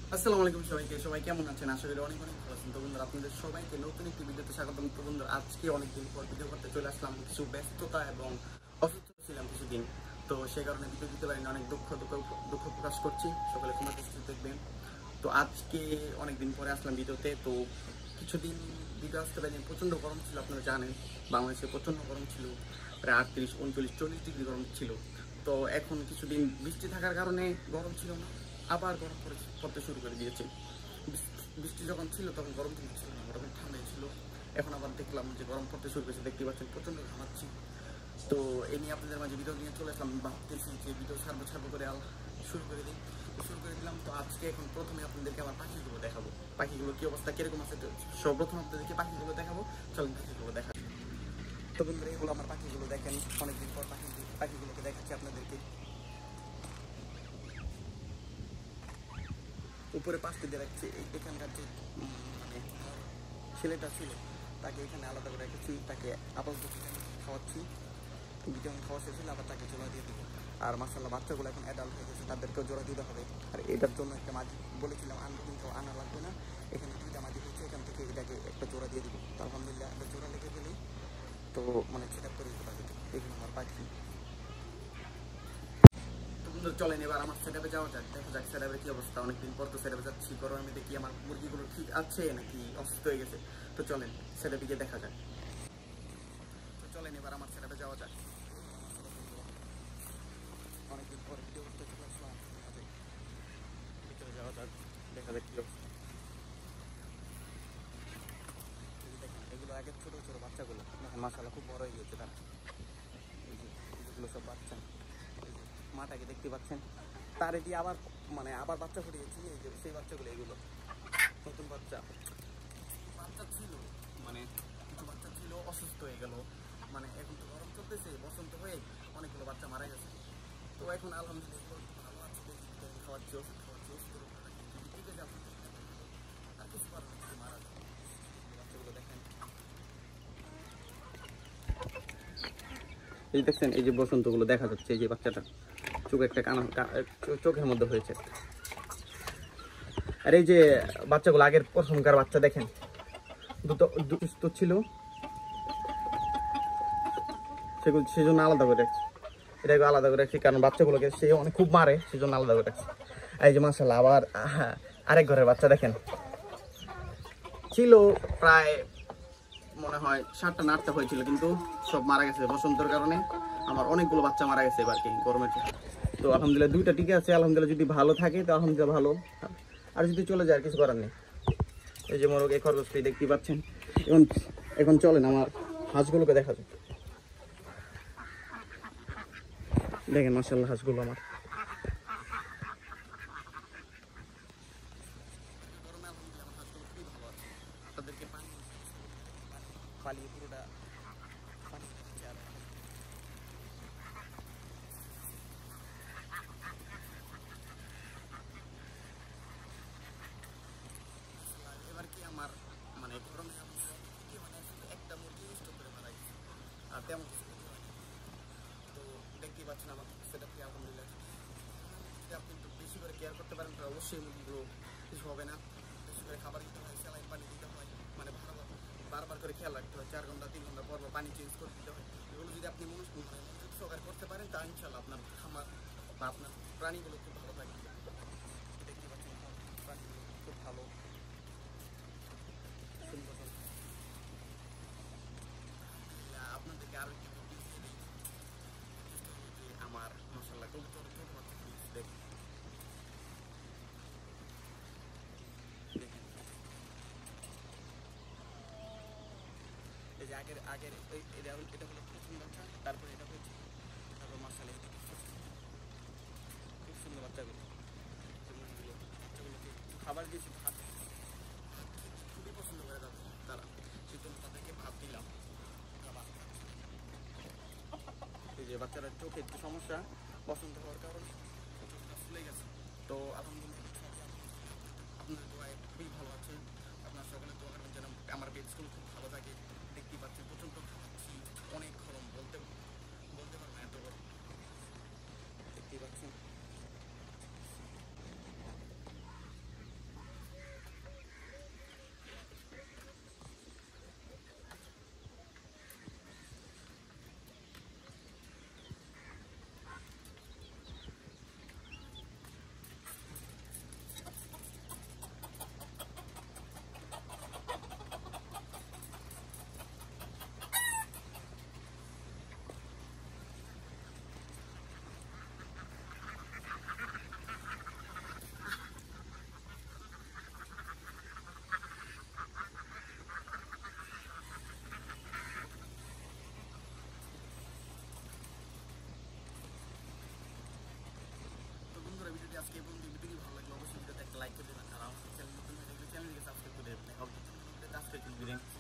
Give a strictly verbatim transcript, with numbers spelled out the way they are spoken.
আসসালামু আলাইকুম সবাইকে সবাই কেমন আছেন? আশা করি অনেক অনেক ভালো আছেন। তো বন্ধুরা, আপনাদের সবাইকে নতুন একটি ভিডিওতে স্বাগতম। তো বন্ধুরা, আজকে অনেকদিন পর ভিডিও করতে চলে আসলাম। কিছু ব্যস্ততা এবং অসুস্থ ছিলাম কিছুদিন, তো সেই কারণে ভিডিও দিতে পারিনি। অনেক দুঃখ দুঃখ দুঃখ প্রকাশ করছি, সকলে ক্ষমা দৃষ্টিতে দেখবেন। তো আজকে অনেকদিন পরে আসলাম ভিডিওতে। তো কিছুদিন ভিডিও আসতে পারিনি, প্রচণ্ড গরম ছিল। আপনারা জানেন বাংলাদেশে প্রচণ্ড গরম ছিল, প্রায় আটত্রিশ উনচল্লিশ চল্লিশ ডিগ্রি গরম ছিল। তো এখন কিছুদিন বৃষ্টি থাকার কারণে গরম ছিল না, আবার গরম পড়তে শুরু করে দিয়েছে। বৃষ্টি যখন ছিল তখন গরম কিন্তু ছিল না, মোটামুটি ঠান্ডাই ছিল। এখন আবার দেখলাম যে গরম পড়তে শুরু করেছে, দেখতে পাচ্ছেন প্রচণ্ড ঘামাচ্ছি। তো এই নিয়ে আপনাদের মাঝে ভিডিও নিয়ে চলে আসলাম। ভাবতেছি যে ভিডিও ছাড়বো ছাড়বো করে আল শুরু করে দিই, শুরু করে দিলাম। তো আজকে এখন প্রথমে আপনাদেরকে আমার পাখিগুলো দেখাবো, পাখিগুলো কী অবস্থা কীরকম আছে। তো সর্বপ্রথম আপনাদেরকে পাখিগুলো দেখাবো, চলেন পাখিগুলো দেখা। তো বন্ধুরা, এগুলো আমার পাখিগুলো দেখেন, অনেকদিন পর পাখি পাখিগুলোকে দেখাচ্ছি আপনাদেরকে। উপরে পাঁচটি দিয়ে রাখছি। এখানকার যে মানে ছেলেটা ছিল তাকে এখানে আলাদা করে রেখেছি, তাকে আপাতত খাওয়াচ্ছি। ভিটামিন খাওয়া শেষ হলে আবার তাকে জোড়া দিয়ে দেবো। আর মাশাআল্লাহ বাচ্চাগুলো এখন অ্যাডাল্ট হয়ে গেছে, তাদেরকেও জোড়া দিতে হবে। আর এটার জন্য একটা মাঝি বলেছিলাম আনবো, কিন্তু আনা লাগবে না। এখানে দুইটা মাঝি হচ্ছে, এখান থেকে এটাকে একটা জোড়া দিয়ে দিব। তো আলহামদুলিল্লাহ একটা জোড়া লেগে গেলেই তো মানে সেট আপ করে দিতে পারবে। এখানে আমার পাখি। চলেন এবার আমার সেট আপে যাওয়া যাক, দেখা যাক সেট আপের কি অবস্থা। অনেকদিন পর তো সেট আপে যাচ্ছি, গরমে দেখি আমার মুরগিগুলো ঠিক আছে নাকি অসুস্থ হয়ে গেছে। তো চলেন সেট আপে গিয়ে দেখা যাক। তো চলেন এবার আমার সেট আপে যাওয়া যাক। অনেকদিন পর ভিডিও করতে চলে আসলাম, ভিতরে যাওয়া যাক, দেখা যাক কি অবস্থা। দেখেন এগুলো আগের ছোটো ছোটো বাচ্চাগুলো দেখেন, মাশাআল্লাহ খুব বড় হয়ে গেছে তারা। এই যে এগুলো সব বাচ্চা, এই যে মাটাকে দেখতে পাচ্ছেন, তার এটি আবার মানে আবার বাচ্চা ফুটিয়েছি। এই যে সেই বাচ্চাগুলো, এগুলো নতুন বাচ্চা বাচ্চা ছিল, মানে কিছু বাচ্চা ছিল অসুস্থ হয়ে গেল। মানে এখন তো গরম চলতেছে, বসন্ত হয়ে অনেকগুলো বাচ্চা মারা গেছে। তো এখন আলহামদুলিল্লাহ ভালো আছে, খাওয়াচ্ছি, ওষুধ খাওয়াচ্ছি, ওষুধের উপরে দিকে যাবো। আর কিছু পারবে মারা যাবে। বাচ্চাগুলো দেখেন, এই দেখছেন, এই যে বসন্তগুলো দেখা যাচ্ছে। এই যে বাচ্চাটা চোখ একটা কানা চোখের মধ্যে হয়েছে। আর এই যে বাচ্চাগুলো আগের প্রথমকার বাচ্চা দেখেন, দুটো দুষ্ট ছিল, সেগুলো সেজন্য আলাদা করে রাখছি। এটাকে আলাদা করে রাখছি কারণ বাচ্চাগুলোকে সে অনেক খুব মারে, সেজন্য আলাদা করে রাখছি। এই যে মাশাআল্লাহ আবার আরেক ঘরের বাচ্চা দেখেন, ছিল প্রায় মনে হয় সাতটা না আটটা হয়েছিল, কিন্তু সব মারা গেছে বসন্তের কারণে। আমার অনেকগুলো বাচ্চা মারা গেছে এবার কি গরমের। তো আলহামদুলিল্লাহ দুইটা টিকে আছে, আলহামদুলিল্লাহ যদি ভালো থাকে তো আলহামদুলিল্লাহ ভালো, আর যদি চলে যায় আর কিছু করার নেই। এই যে মোরগ এই খরগোশটি দেখতে পাচ্ছেন। এখন এখন চলেন আমার হাঁসগুলোকে দেখা যায়। দেখেন মাশাআল্লাহ হাঁসগুলো আমার তাদেরকে পানি পালিয়ে পুরোটা পানি। এবার কি আমার মানে গরমে মানে একটা মুরগি নষ্ট করে মারা গেছে, আর তেমন কিছু করতে হয়। তো দেখতেই পাচ্ছেন আমার সেটা কি আলহামদুলিল্লাহ। যদি আপনি একটু বেশি করে কেয়ার করতে পারেন তো অবশ্যই মুরগিগুলো কিছু হবে না। বেশি করে খাবার দিতে হয়, স্যালাইন পানি দিতে হয়, মানে ভালো বারবার করে খেয়াল রাখতে হয়। চার ঘন্টা তিন ঘন্টা পর পানি চেঞ্জ করে দিতে হয়। এগুলো যদি আপনি মনোযোগ সহকারে করতে পারেন তা ইনশাল্লাহ আপনার খামার বা আপনার প্রাণীগুলো খুব ভালো থাকবে। দেখতে পাচ্ছেন প্রাণীগুলো খুব ভালো সুন্দর। আপনাদেরকে আরো আমার মাশাআল্লাহ কবুতর দেখেন, এই যে আগের আগের এটা এটা হলো প্রথম বাচ্চা, তারপরে এটা হয়েছে, তারপর মাশাআল্লাহ খুব সুন্দর বাচ্চাগুলো। বাচ্চাগুলোকে খাবার দিয়েছি, ভাত খুবই পছন্দ করে তারা, সেজন্য তাদেরকে ভাত দিলাম। এই যে বাচ্চারা চোখে একটু সমস্যা, পছন্দ হওয়ার কারণে চোখটা ফুলে গেছে। তো আলহামদুলিল্লাহ আপনার দোয়ায় খুবই ভালো আছে। আপনার সকলে দোয়া করবেন যেন আমার পেজগুলো খুব ভালো থাকে। দেখতেই পাচ্ছেন প্রচণ্ড খাচ্ছি, অনেক গরম, বলতে বলতে পারবো এত গরম। দেখতেই পাচ্ছেন লাইক করে দেবেন আর আমাদের চ্যানেল নতুন হয়ে থাকলে চ্যানেলকে সাবস্ক্রাইব করে দেবেন। আজকে